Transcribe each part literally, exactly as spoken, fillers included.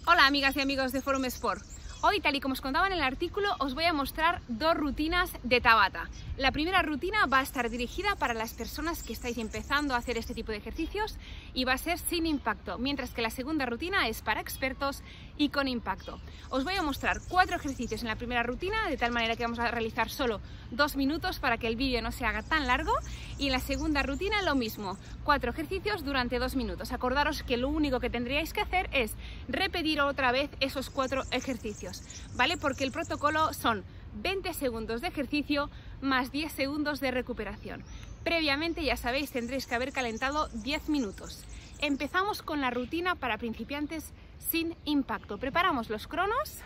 Hola amigas y amigos de Forum Sport. Hoy, tal y como os contaba en el artículo, os voy a mostrar dos rutinas de Tabata. La primera rutina va a estar dirigida para las personas que estáis empezando a hacer este tipo de ejercicios y va a ser sin impacto, mientras que la segunda rutina es para expertos y con impacto. Os voy a mostrar cuatro ejercicios en la primera rutina, de tal manera que vamos a realizar solo dos minutos para que el vídeo no se haga tan largo, y en la segunda rutina lo mismo, cuatro ejercicios durante dos minutos. Acordaros que lo único que tendríais que hacer es repetir otra vez esos cuatro ejercicios, ¿vale? Porque el protocolo son veinte segundos de ejercicio más diez segundos de recuperación. Previamente, ya sabéis, tendréis que haber calentado diez minutos. Empezamos con la rutina para principiantes sin impacto. Preparamos los cronos.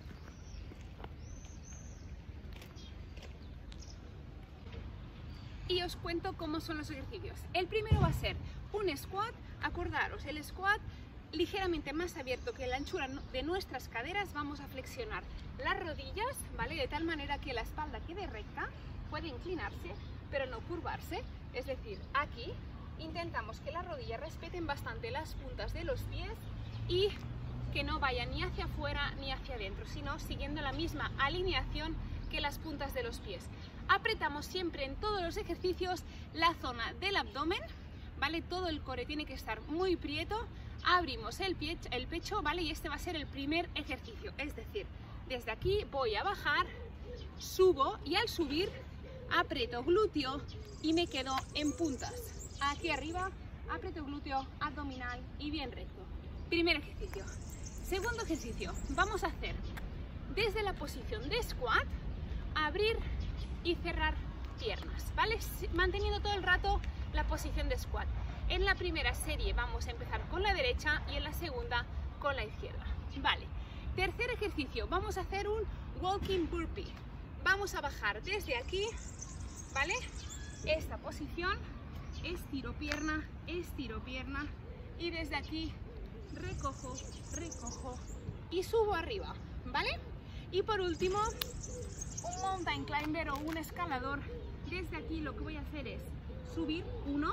Y os cuento cómo son los ejercicios. El primero va a ser un squat. Acordaros, el squat ligeramente más abierto que la anchura de nuestras caderas. Vamos a flexionar las rodillas, ¿vale? De tal manera que la espalda quede recta, puede inclinarse, pero no curvarse. Es decir, aquí intentamos que las rodillas respeten bastante las puntas de los pies y que no vayan ni hacia afuera ni hacia adentro, sino siguiendo la misma alineación que las puntas de los pies. Apretamos siempre en todos los ejercicios la zona del abdomen, ¿vale? Todo el core tiene que estar muy prieto. Abrimos el, pie, el pecho, ¿vale? Y este va a ser el primer ejercicio. Es decir, desde aquí voy a bajar, subo y al subir aprieto glúteo y me quedo en puntas. Aquí arriba aprieto glúteo, abdominal y bien recto. Primer ejercicio. Segundo ejercicio. Vamos a hacer desde la posición de squat, abrir y cerrar piernas, ¿vale? Manteniendo todo el rato la posición de squat. En la primera serie vamos a empezar con la derecha y en la segunda con la izquierda. Vale. Tercer ejercicio, vamos a hacer un walking burpee. Vamos a bajar desde aquí, ¿vale? Esta posición, estiro pierna, estiro pierna y desde aquí recojo, recojo y subo arriba, ¿vale? Y por último, un mountain climber o un escalador. Desde aquí lo que voy a hacer es subir, uno,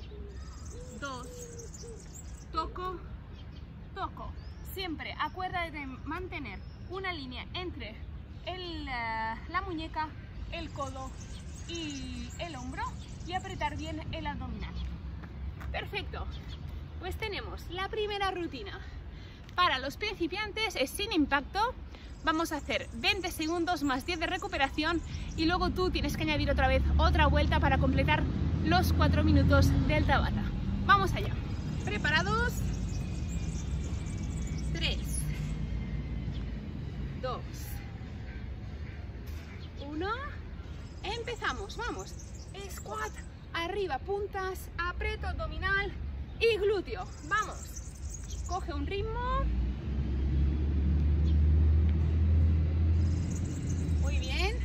dos, toco, toco. Siempre acuérdate de mantener una línea entre el, uh, la muñeca, el codo y el hombro y apretar bien el abdominal. Perfecto. Pues tenemos la primera rutina. Para los principiantes es sin impacto. Vamos a hacer veinte segundos más diez de recuperación y luego tú tienes que añadir otra vez otra vuelta para completar los cuatro minutos del Tabata. Vamos allá. ¿Preparados? tres, dos, uno. Empezamos. Vamos. Squat. Arriba puntas. Aprieto abdominal y glúteo. Vamos. Coge un ritmo. Muy bien.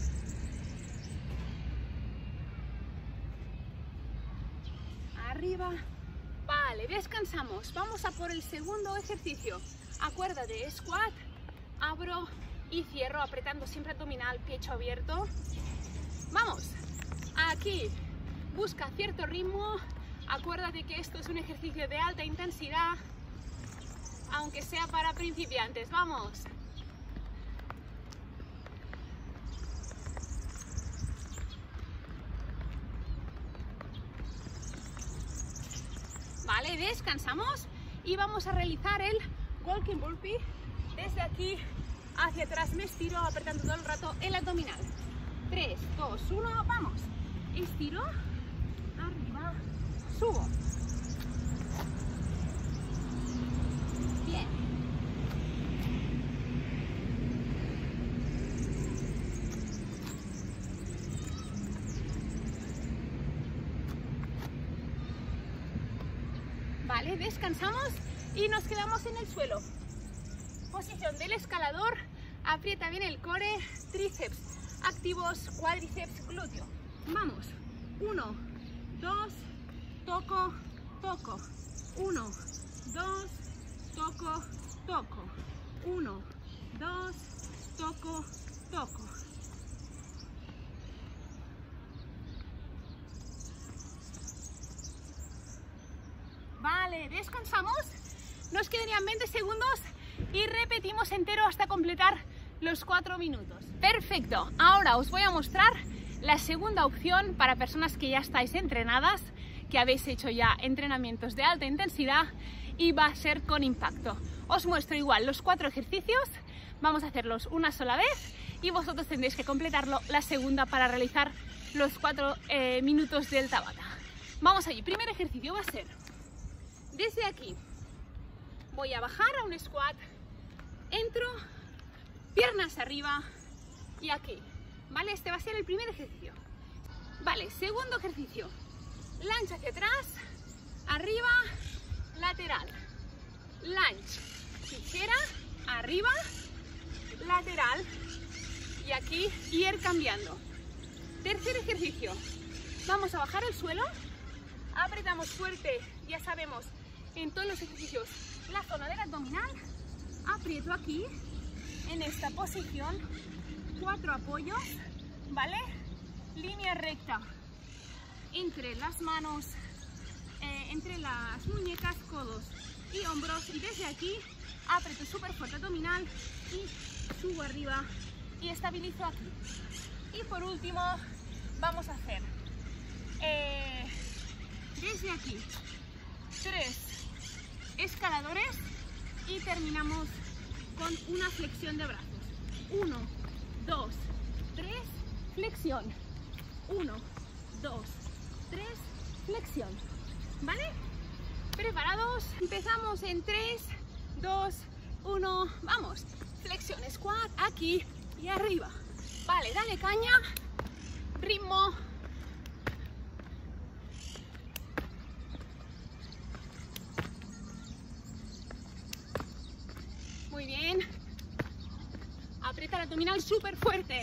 Arriba. Vale, descansamos. Vamos a por el segundo ejercicio. Acuérdate, squat, abro y cierro, apretando siempre abdominal, pecho abierto. Vamos. Aquí busca cierto ritmo. Acuérdate que esto es un ejercicio de alta intensidad, aunque sea para principiantes. Vamos. Vale, descansamos y vamos a realizar el walking burpee. Desde aquí hacia atrás me estiro, apretando todo el rato el abdominal. tres, dos, uno, vamos. Estiro, arriba, subo. Bien. Vale, descansamos y nos quedamos en el suelo. Posición del escalador, aprieta bien el core, tríceps activos, cuádriceps, glúteo. Vamos, uno, dos, toco, toco, uno, dos, toco, toco, uno, dos, toco, toco. Vale, descansamos. Nos quedarían veinte segundos y repetimos entero hasta completar los cuatro minutos. Perfecto, ahora os voy a mostrar la segunda opción para personas que ya estáis entrenadas, que habéis hecho ya entrenamientos de alta intensidad y va a ser con impacto. Os muestro igual los cuatro ejercicios, vamos a hacerlos una sola vez y vosotros tendréis que completarlo la segunda para realizar los cuatro eh, minutos del Tabata. Vamos allí, primer ejercicio va a ser desde aquí, voy a bajar a un squat, entro, piernas arriba y aquí, ¿vale? Este va a ser el primer ejercicio. Vale, segundo ejercicio, lunge hacia atrás, arriba, lateral, lunge, tijera, arriba, lateral y aquí ir cambiando. Tercer ejercicio, vamos a bajar al suelo, apretamos fuerte, ya sabemos, en todos los ejercicios, la zona del abdominal, aprieto aquí, en esta posición, cuatro apoyos, ¿vale? Línea recta entre las manos, eh, entre las muñecas, codos y hombros, y desde aquí aprieto súper fuerte abdominal y subo arriba y estabilizo aquí. Y por último vamos a hacer eh, desde aquí tres escaladores y terminamos con una flexión de brazos. Uno, dos, tres, flexión. Uno, dos, tres, flexión. ¿Vale? ¿Preparados? Empezamos en tres, dos, uno, vamos. Flexión, squat, aquí y arriba. Vale, dale caña, ritmo. Muy bien. Aprieta el abdominal súper fuerte.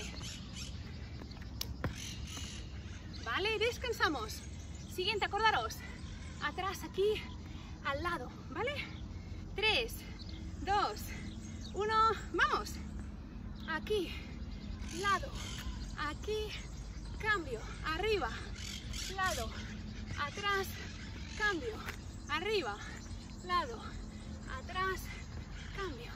Vale, descansamos. Siguiente, acordaros. Atrás, aquí, al lado, ¿vale? tres, dos, uno, vamos. Aquí, lado, aquí, cambio, arriba, lado, atrás, cambio, arriba, lado, atrás, cambio.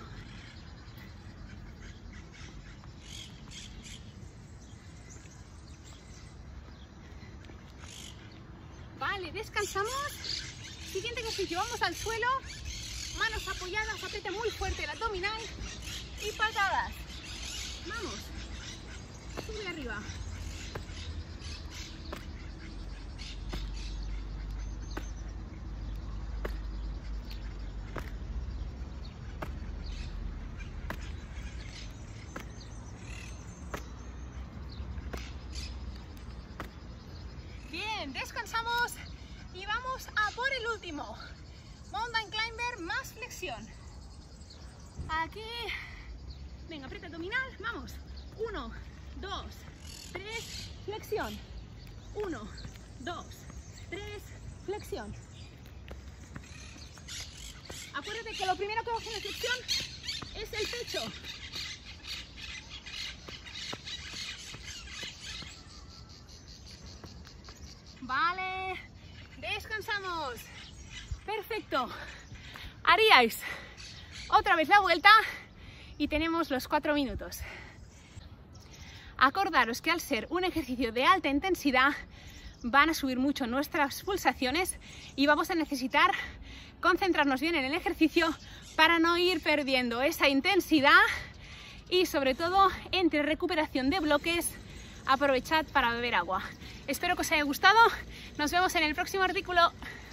Vale, descansamos. Siguiente ejercicio, vamos al suelo, manos apoyadas, aprieta muy fuerte el abdominal y patadas. Vamos, sube arriba. Bien, descansamos y vamos a por el último. Mountain Climber más flexión. Aquí, venga, aprieta abdominal, vamos. Uno, dos, tres, flexión. Uno, dos, tres, flexión. Acuérdate que lo primero que vamos a hacer en flexión es el pecho. Vale, descansamos. Perfecto. Haríais otra vez la vuelta y tenemos los cuatro minutos. Acordaros que al ser un ejercicio de alta intensidad van a subir mucho nuestras pulsaciones y vamos a necesitar concentrarnos bien en el ejercicio para no ir perdiendo esa intensidad y sobre todo entre recuperación de bloques aprovechad para beber agua. Espero que os haya gustado, nos vemos en el próximo artículo.